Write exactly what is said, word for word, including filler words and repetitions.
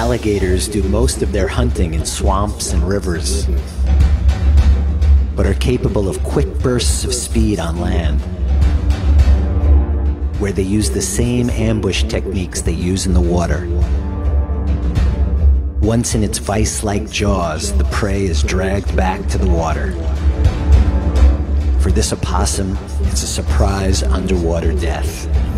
alligators do most of their hunting in swamps and rivers, but are capable of quick bursts of speed on land, where they use the same ambush techniques they use in the water. Once in its vice-like jaws, the prey is dragged back to the water. For this opossum, it's a surprise underwater death.